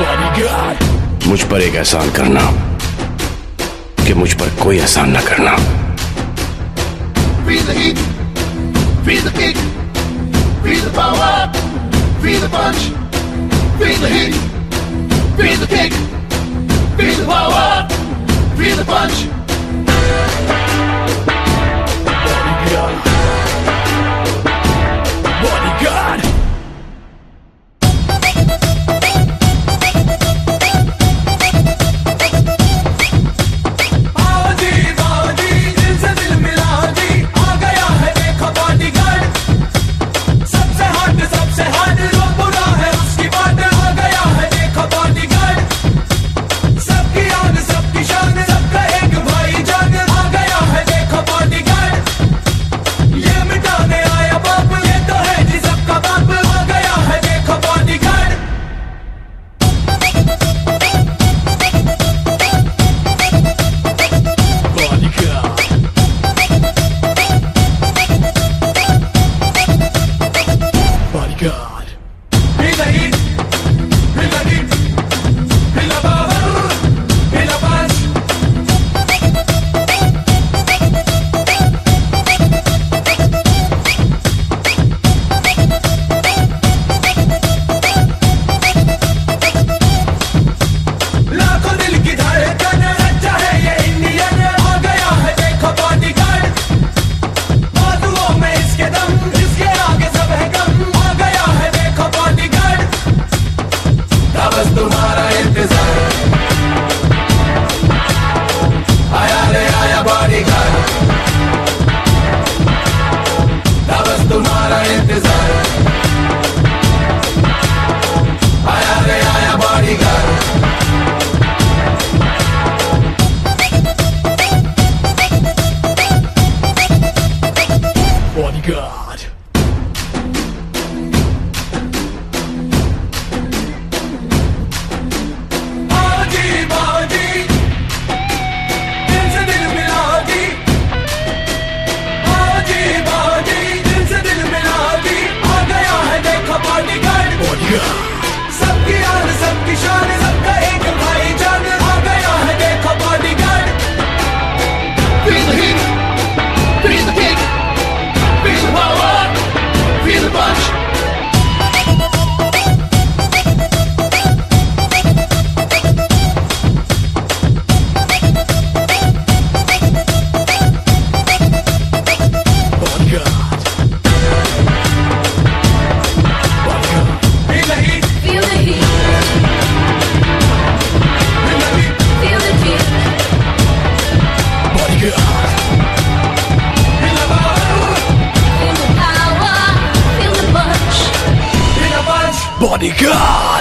मुझ पर एक एहसान करना कि मुझ पर कोई एहसान न करना। Feel the heat, feel the kick, feel the power, feel the punch. Feel the heat, feel the kick, feel the power, feel the punch. Bodyguard. God. Feel the heat, feel the heat, feel the power, feel the punch. लाखों दिल की धड़कन सच्चा है ये Indian, आ गया है देखो बॉडीगार्ड। बाजुओं में इसके दम, इसके आगे सब है कम। बस तुम्हारा इंतजार, आया रे आया बॉडीगार्ड। बस तुम्हारा इंतजार, आया रे आया बॉडीगार्ड। Bodyguard. सबकी आन सबकी शान, सबका एक भाईजान, आ गया है देखो bodyguard. Feel the heat, feel the kick, feel the power, feel the punch. Bodyguard.